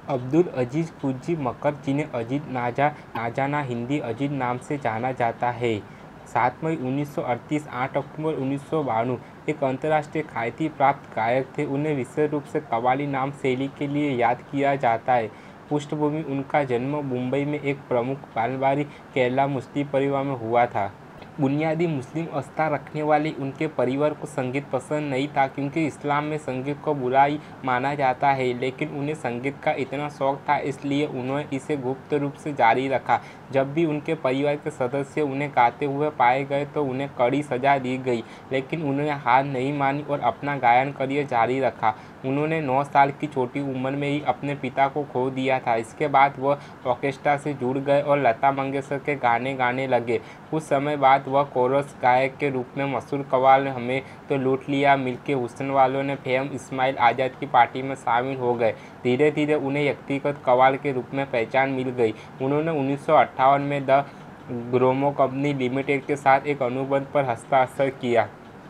अब्दुल अजीज़ कुची मकर, जिन्हें अजीज नाजाना हिंदी अजीज नाम से जाना जाता है, 7 मई 1938 8 अक्टूबर 1992 एक अंतर्राष्ट्रीय ख्याति प्राप्त गायक थे। उन्हें विशेष रूप से कव्वाली नाम शैली के लिए याद किया जाता है। पृष्ठभूमि: उनका जन्म मुंबई में एक प्रमुख मारवाड़ी केरला मुस्लिम परिवार में हुआ था। बुनियादी मुस्लिम आस्था रखने वाले उनके परिवार को संगीत पसंद नहीं था, क्योंकि इस्लाम में संगीत को बुराई माना जाता है, लेकिन उन्हें संगीत का इतना शौक था, इसलिए उन्होंने इसे गुप्त रूप से जारी रखा। जब भी उनके परिवार के सदस्य उन्हें गाते हुए पाए गए तो उन्हें कड़ी सजा दी गई, लेकिन उन्होंने हार नहीं मानी और अपना गायन करियर जारी रखा। उन्होंने 9 साल की छोटी उम्र में ही अपने पिता को खो दिया था। इसके बाद वह ऑर्केस्ट्रा से जुड़ गए और लता मंगेशकर के गाने गाने लगे। कुछ समय बाद वह कोरस गायक के रूप में मशहूर कव्वाल हमें तो लूट लिया, मिलके हुस्न वालों ने फेम, इस्माइल आज़ाद की पार्टी में शामिल हो गए। धीरे धीरे उन्हें व्यक्तिगत कव्वाल के रूप में पहचान मिल गई। उन्होंने 1958 में द ग्रोमो कंपनी लिमिटेड के साथ एक अनुबंध पर हस्ताक्षर किया।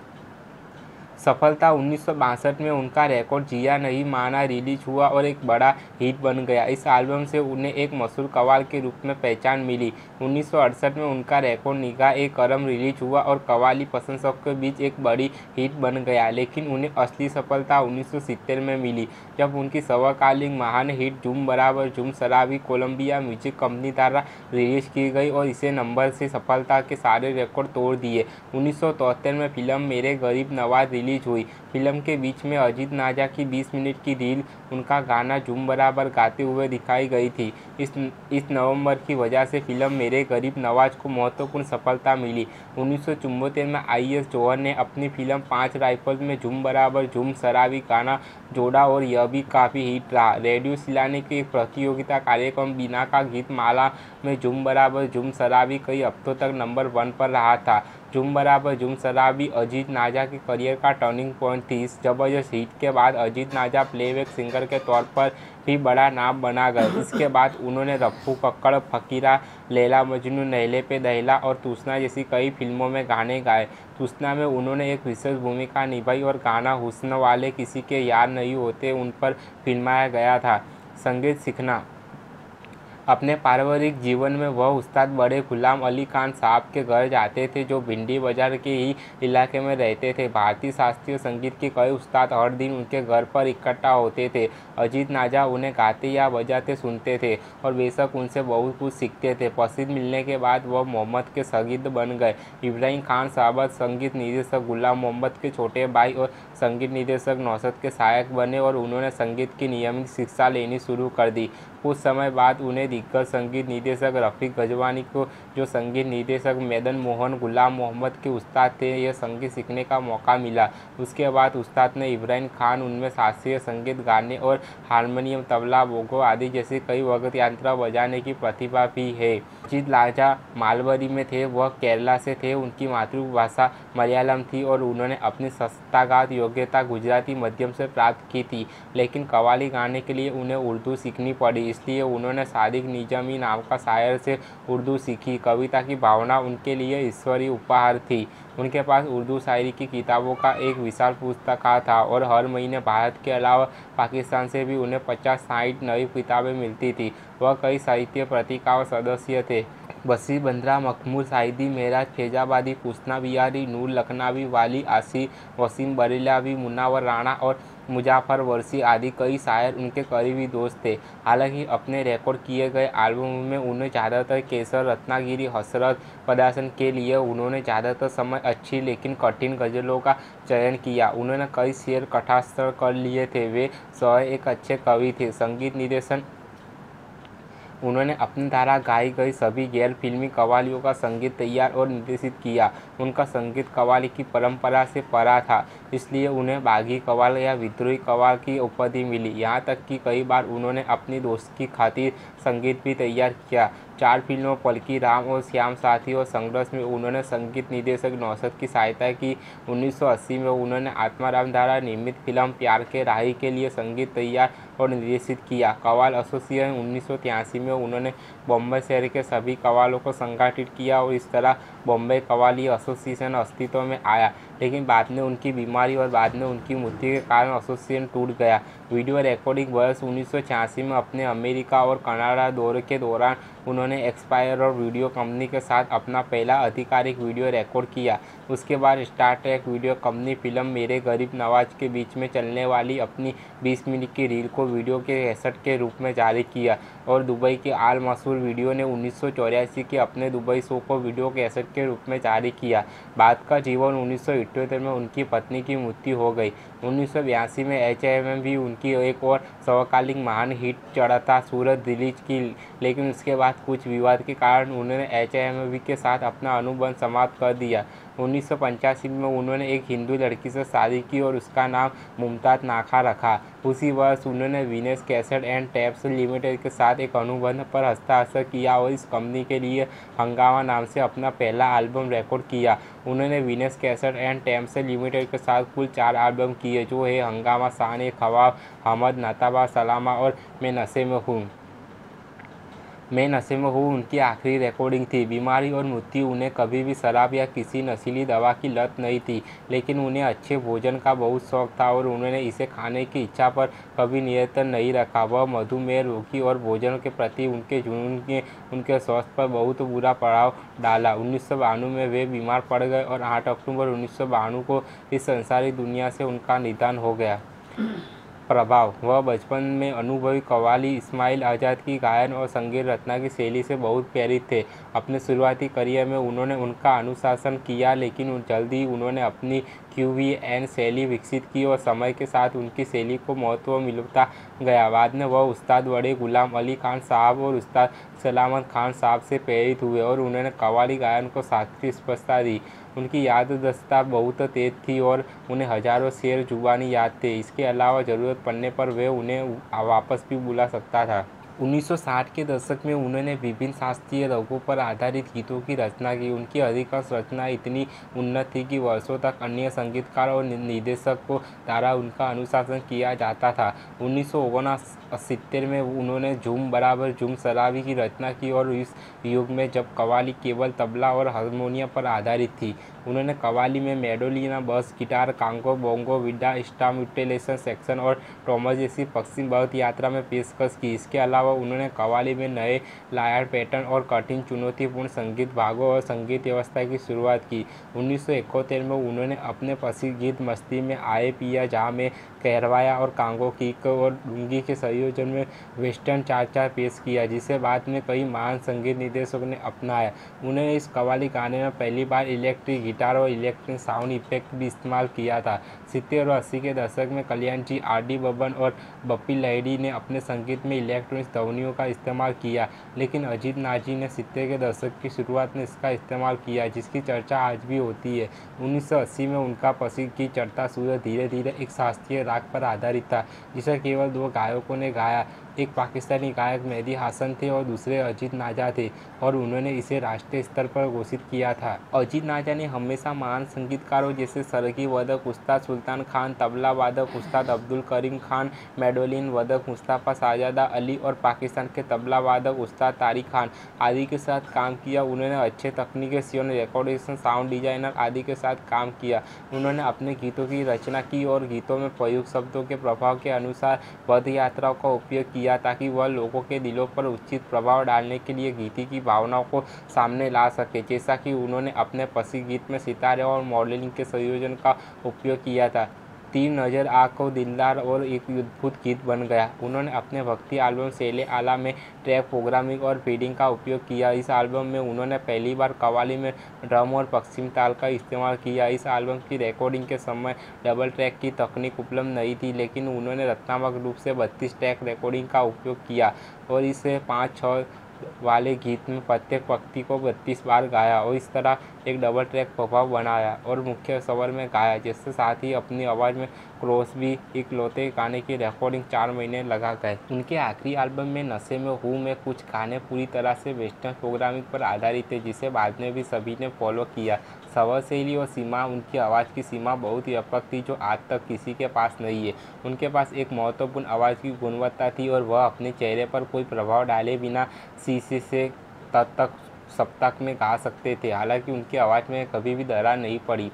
सफलता: 1962 में उनका रिकॉर्ड जिया नहीं माना रिलीज हुआ और एक बड़ा हिट बन गया। इस एल्बम से उन्हें एक मशहूर कव्वाल के रूप में पहचान मिली। 1968 में उनका रिकॉर्ड निगाह-ए-करम रिलीज हुआ और कव्वाली प्रशंसकों के बीच एक बड़ी हिट बन गया, लेकिन उन्हें असली सफलता 1970 में मिली, जब उनकी समकालीन महान हिट झूम Barabar Jhoom Sharabi Columbia music company द्वारा रिलीज की गई और इसे नंबर से सफलता के सारे रिकॉर्ड तोड़ दिए। 1973 में फिल्म मेरे गरीब नवाज रिलीज हुई। फिल्म के बीच में अजीज नाजा की 20 मिनट की रील उनका गाना झूम बराबर गाते हुए दिखाई गई थी। इस नवंबर की वजह से फिल्म मेरे गरीब नवाज को महत्वपूर्ण सफलता मिली। 1974 में IS जौहर ने अपनी फिल्म 5 राइफल्स में झूम बराबर झूम शराबी गाना जोड़ा और यह भी काफ़ी हिट रहा। रेडियो सिलाने के एक प्रतियोगिता कार्यक्रम बीना का गीत माला में झूम बराबर झूम शराबी कई हफ्तों तक नंबर 1 पर रहा था। झूम बराबर झूम शराबी अजीज नाजा के करियर का टर्निंग पॉइंट थी। इस जबरदस्त हिट के बाद अजीज नाजा प्लेबैक सिंगर के तौर पर भी बड़ा नाम बना गए। इसके बाद उन्होंने रफ्फू कक्कड़, फकीरा, लैला मजनू, नहले पे दहला और तूसना जैसी कई फिल्मों में गाने गाए। तूसना में उन्होंने एक विशेष भूमिका निभाई और गाना हुस्न वाले किसी के यार नहीं होते उन पर फिल्माया गया था। संगीत सीखना: अपने पारिवारिक जीवन में वह उस्ताद बड़े गुलाम अली खान साहब के घर जाते थे, जो भिंडी बाजार के ही इलाके में रहते थे। भारतीय शास्त्रीय संगीत के कई उस्ताद हर दिन उनके घर पर इकट्ठा होते थे। अजीज नाजा उन्हें गाते या बजाते सुनते थे और बेशक उनसे बहुत कुछ सीखते थे। प्रसिद्ध मिलने के बाद वह मोहम्मद के शागिर्द बन गए। इब्राहिम खान साहब संगीत निर्देशक गुलाम मोहम्मद के छोटे भाई और संगीत निर्देशक नौशाद के सहायक बने और उन्होंने संगीत की नियमित शिक्षा लेनी शुरू कर दी। कुछ समय बाद उन्हें दिग्गज संगीत निर्देशक रफ़ीक गजवानी को, जो संगीत निर्देशक मदन मोहन गुलाम मोहम्मद के उस्ताद थे, यह संगीत सीखने का मौका मिला। उसके बाद उस्ताद ने इब्राहिम खान उनमें शास्त्रीय संगीत गाने और हारमोनियम, तबला, बोगो आदि जैसे कई वाद्य यंत्र बजाने की प्रतिभा भी है। अजीज नाजा मालवरी में थे, वह केरला से थे। उनकी मातृभाषा मलयालम थी और उन्होंने अपनी संस्थागत योग्यता गुजराती माध्यम से प्राप्त की थी, लेकिन कव्वाली गाने के लिए उन्हें उर्दू सीखनी पड़ी, इसलिए उन्होंने सादिक निजामी नाम का शायर से उर्दू सीखी। कविता की भावना उनके लिए ईश्वरीय उपहार थी। उनके पास उर्दू शायरी की किताबों का एक विशाल पुस्तकालय था और हर महीने भारत के अलावा पाकिस्तान से भी उन्हें 50-60 नई किताबें मिलती थी। वह कई साहित्य पत्रिकाओं सदस्य थे। बशीर बंद्रा, मखमूर साहिदी, मेराज फैजाबादी, कृष्णा बिहारी, नूर लखनवी, वाली आसिर, वसीम बरेलवी, मुनव्वर राणा और मुज़फ़्फ़र वर्सी आदि कई शायर उनके करीबी दोस्त थे। हालांकि अपने रिकॉर्ड किए गए एल्बमों में उन्हें ज़्यादातर केसर, रत्नागिरी, हसरत प्रदर्शन के लिए उन्होंने ज़्यादातर समय अच्छी लेकिन कठिन गज़लों का चयन किया। उन्होंने कई शेर कंठस्थ कर लिए थे। वे स्वयं एक अच्छे कवि थे। संगीत निर्देशन: उन्होंने अपनी द्वारा गाई गई सभी गैर फिल्मी कव्वालियों का संगीत तैयार और निर्देशित किया। उनका संगीत कव्वाली की परंपरा से परा था, इसलिए उन्हें बागी कव्वाल या विद्रोही कव्वाल की उपाधि मिली। यहाँ तक कि कई बार उन्होंने अपनी दोस्त की खातिर संगीत भी तैयार किया। 4 फिल्मों पलकी राम और श्याम साथी और संघर्ष में उन्होंने संगीत निर्देशक नौशाद की सहायता की। 1980 में उन्होंने आत्माराम द्वारा निर्मित फिल्म प्यार के राही के लिए संगीत तैयार और निर्देशित किया। कव्वाल एसोसिएशन: 1983 में उन्होंने बॉम्बे शहर के सभी कव्वालों को संगठित किया और इस तरह बॉम्बे कव्वाली एसोसिएशन अस्तित्व में आया। लेकिन बाद में उनकी बीमारी और बाद में उनकी मृत्यु के कारण एसोसिएशन टूट गया। वीडियो रिकॉर्डिंग वर्ष 1986 में अपने अमेरिका और कनाडा दौरे के दौरान उन्होंने एस्पायर और वीडियो कंपनी के साथ अपना पहला आधिकारिक वीडियो रिकॉर्ड किया। उसके बाद Star Trek video company film Mere Garib Nawaz के बीच में चलने वाली अपनी 20 मिनट की रील को वीडियो के कैसेट के रूप में जारी किया और दुबई के आल मशहूर वीडियो ने 1984 के अपने दुबई शो को वीडियो कैसेट के रूप में जारी किया। बाद का जीवन 1978 में उनकी पत्नी की मृत्यु हो गई। 1982 में HMV भी उनकी एक और समकालीन महान हिट चढ़ा सूरत रिलीज की, लेकिन उसके बाद कुछ विवाद के कारण उन्होंने HMV के साथ अपना अनुबंध समाप्त कर दिया। 1985 में उन्होंने एक हिंदू लड़की से शादी की और उसका नाम मुमताज़ नाखा रखा। उसी वर्ष उन्होंने Venus cassette and tapes limited के साथ एक अनुबंध पर हस्ताक्षर किया और इस कंपनी के लिए हंगामा नाम से अपना पहला एल्बम रिकॉर्ड किया। उन्होंने Venus cassette and tapes limited के साथ कुल 4 एल्बम किए, जो है हंगामा, शान ख्वाब, हमद, नताबा, सलामा और मैं नशे में हूँ उनकी आखिरी रिकॉर्डिंग थी। बीमारी और मृत्यु उन्हें कभी भी शराब या किसी नशीली दवा की लत नहीं थी, लेकिन उन्हें अच्छे भोजन का बहुत शौक था और उन्होंने इसे खाने की इच्छा पर कभी नियंत्रण नहीं रखा। वह मधुमेह रोगी और भोजन के प्रति उनके जुनून ने उनके स्वास्थ्य पर बहुत बुरा प्रभाव डाला। 1992 में वे बीमार पड़ गए और 8 अक्टूबर 1992 को इस संसारी दुनिया से उनका निधन हो गया। प्रभाव: वह बचपन में अनुभवी कव्वाली इस्माइल आज़ाद की गायन और संगीत रचना की शैली से बहुत प्रेरित थे। अपने शुरुआती करियर में उन्होंने उनका अनुशासन किया, लेकिन जल्द ही उन्होंने अपनी QVN शैली विकसित की और समय के साथ उनकी शैली को महत्व मिलता गया। बाद में वह उस्ताद बड़े गुलाम अली खान साहब और उस्ताद सलामत खान साहब से प्रेरित हुए और उन्होंने कव्वाली गायन को शास्त्रीय स्पष्टता दी। उनकी याददाश्त बहुत तेज थी और उन्हें हजारों शेर जुबानी याद थे। इसके अलावा ज़रूरत पड़ने पर वे उन्हें वापस भी बुला सकता था। 1960 के दशक में उन्होंने विभिन्न शास्त्रीय रागों पर आधारित गीतों की रचना की। उनकी अधिकांश रचना इतनी उन्नत थी कि वर्षों तक अन्य संगीतकार और निर्देशक को द्वारा उनका अनुशासन किया जाता था। 1969 में उन्होंने झूम बराबर झूम शराबी की रचना की और इस युग में जब कव्वाली केवल तबला और हारमोनियम पर आधारित थी। उन्होंने कव्वाली में मैंडोलिना, बस, गिटार, कांगो, बोंगो, विडा, इंस्ट्रूमेंटेशन सेक्शन और ट्रॉम्बा जैसी पश्चिम भारत यात्रा में पेशकश की। इसके अलावा उन्होंने कव्वाली में नए लायर पैटर्न और कठिन चुनौतीपूर्ण संगीत भागों और संगीत व्यवस्था की शुरुआत की। 1971 में उन्होंने अपने प्रसिद्ध गीत मस्ती में आए पिया जा में कहरवाया और कांगो किक और डूंगी के संयोजन में वेस्टर्न चाचा पेश किया, जिसे बाद में कई महान संगीत निर्देशकों ने अपनाया। उन्होंने इस कव्वाली गाने में पहली बार इलेक्ट्रिक गिटार और इलेक्ट्रिक साउंड इफेक्ट भी इस्तेमाल किया था। 70 और 80 के दशक में कल्याण जी, R.D. बर्मन और बप्पी लहिरी ने अपने संगीत में इलेक्ट्रॉनिक ध्वनियों का इस्तेमाल किया, लेकिन अजीत नाजी ने 70 के दशक की शुरुआत में इसका इस्तेमाल किया, जिसकी चर्चा आज भी होती है। 1980 में उनका प्रसिद्ध गीत चढ़ता सूरज धीरे धीरे एक शास्त्रीय राग पर आधारित था, जिसे केवल 2 गायकों ने गाया। एक पाकिस्तानी गायक मेहदी हासन थे और दूसरे अजीत नाजा थे, और उन्होंने इसे राष्ट्रीय स्तर पर घोषित किया था। अजीत नाजा ने हमेशा महान संगीतकारों जैसे सरगी वादक उस्ताद सुल्तान खान, तबला वादक उस्ताद अब्दुल करीम खान, मैंडोलिन वादक मुस्तफ़ा शाहजादा अली और पाकिस्तान के तबला वादक उस्ताद तारिक खान आदि के साथ काम किया। उन्होंने अच्छे तकनीशियन, रिकॉर्डिस्ट, साउंड डिजाइनर आदि के साथ काम किया। उन्होंने अपने गीतों की रचना की और गीतों में प्रयुक्त शब्दों के प्रभाव के अनुसार पद यात्राओं का उपयोग किया, ताकि वह लोगों के दिलों पर उचित प्रभाव डालने के लिए गीत की भावनाओं को सामने ला सके। जैसा कि उन्होंने अपने प्रसिद्ध गीत में सितारे और मॉडलिंग के संयोजन का उपयोग किया था। तीर नज़र आँखों दिलदार और एक अद्भुत गीत बन गया। उन्होंने अपने भक्ति एल्बम शेले आला में ट्रैक प्रोग्रामिंग और फीडिंग का उपयोग किया। इस एल्बम में उन्होंने पहली बार कव्वाली में ड्रम और पश्चिम ताल का इस्तेमाल किया। इस एल्बम की रिकॉर्डिंग के समय डबल ट्रैक की तकनीक उपलब्ध नहीं थी, लेकिन उन्होंने रचनात्मक रूप से 32 ट्रैक रिकॉर्डिंग का उपयोग किया और इसे 5-6 वाले गीत में प्रत्येक पंक्ति को 32 बार गाया और इस तरह एक डबल ट्रैक प्रभाव बनाया और मुख्य स्वर में गाया, जिसके साथ ही अपनी आवाज़ में क्रॉस भी इकलौते गाने की रिकॉर्डिंग 4 महीने लगा गए। उनके आखिरी एल्बम में नशे में हूँ में कुछ गाने पूरी तरह से वेस्टर्न प्रोग्रामिंग पर आधारित थे, जिसे बाद में भी सभी ने फॉलो किया। स्वर शैली और सीमा, उनकी आवाज़ की सीमा बहुत व्यापक थी, जो आज तक किसी के पास नहीं है। उनके पास एक महत्वपूर्ण आवाज़ की गुणवत्ता थी और वह अपने चेहरे पर कोई प्रभाव डाले बिना शीशे से तक सप्ताह में गा सकते थे। हालांकि उनकी आवाज़ में कभी भी दरार नहीं पड़ी।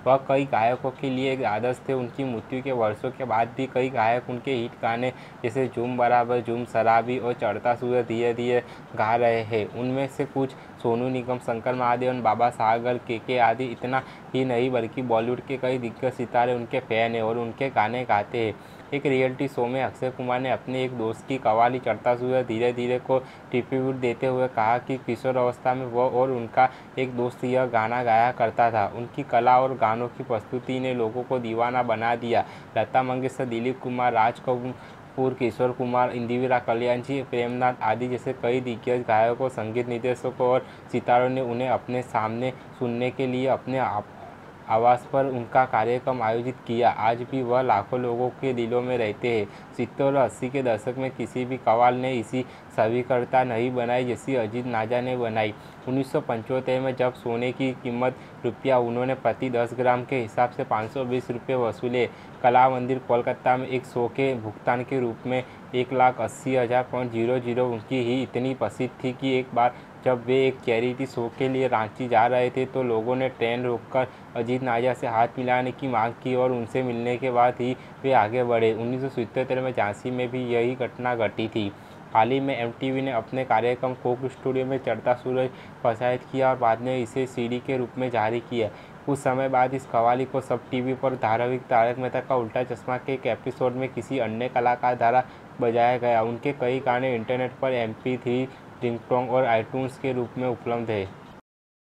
वह कई गायकों के लिए एक आदर्श थे। उनकी मृत्यु के वर्षों के बाद भी कई गायक उनके हिट गाने जैसे झूम बराबर झूम, शराबी और चढ़ता सूरज धीरे धीरे गा रहे हैं। उनमें से कुछ सोनू निगम, शंकर महादेवन, बाबा सागर, के आदि। इतना ही नहीं बल्कि बॉलीवुड के कई दिग्गज सितारे उनके फैन हैं और उनके गाने गाते हैं। एक रियलिटी शो में अक्षय कुमार ने अपने एक दोस्त की कव्वाली चढ़ता सूरज धीरे धीरे को ट्रिब्यूट देते हुए कहा कि किशोर अवस्था में वह और उनका एक दोस्त यह गाना गाया करता था। उनकी कला और गानों की प्रस्तुति ने लोगों को दीवाना बना दिया। लता मंगेशकर, दिलीप कुमार, राज कपूर, किशोर कुमार, इंदिरा कल्याण जी, प्रेमनाथ आदि जैसे कई दिग्गज गायकों, संगीत निर्देशकों और सितारों ने उन्हें अपने सामने सुनने के लिए अपने आवाज़ पर उनका कार्यक्रम आयोजित किया। आज भी वह लाखों लोगों के दिलों में रहते हैं। 70 और 80 के दशक में किसी भी कव्वाल ने इसी स्वीकृतता नहीं बनाई जैसी अजीत नाजा ने बनाई। 1975 में जब सोने की कीमत रुपया, उन्होंने प्रति 10 ग्राम के हिसाब से 520 रुपये वसूले। कला मंदिर कोलकाता में एक शो के भुगतान के रूप में 1,80,000.00 उनकी ही इतनी प्रसिद्ध थी कि एक बार जब वे एक चैरिटी शो के लिए रांची जा रहे थे तो लोगों ने ट्रेन रोककर अजीत नाजा से हाथ मिलाने की मांग की और उनसे मिलने के बाद ही वे आगे बढ़े। 1977 में झांसी में भी यही घटना घटी थी। हाल ही में MTV ने अपने कार्यक्रम कोक स्टूडियो में चढ़ता सूरज प्रसारित किया और बाद में इसे CD के रूप में जारी किया। कुछ समय बाद इस कव्वाली को सब टीवी पर धारावाहिक तारक मेहता का उल्टा चश्मा के एक एपिसोड में किसी अन्य कलाकार द्वारा बजाया गया। उनके कई गाने इंटरनेट पर MP3 रिंगटोन और iTunes के रूप में उपलब्ध है।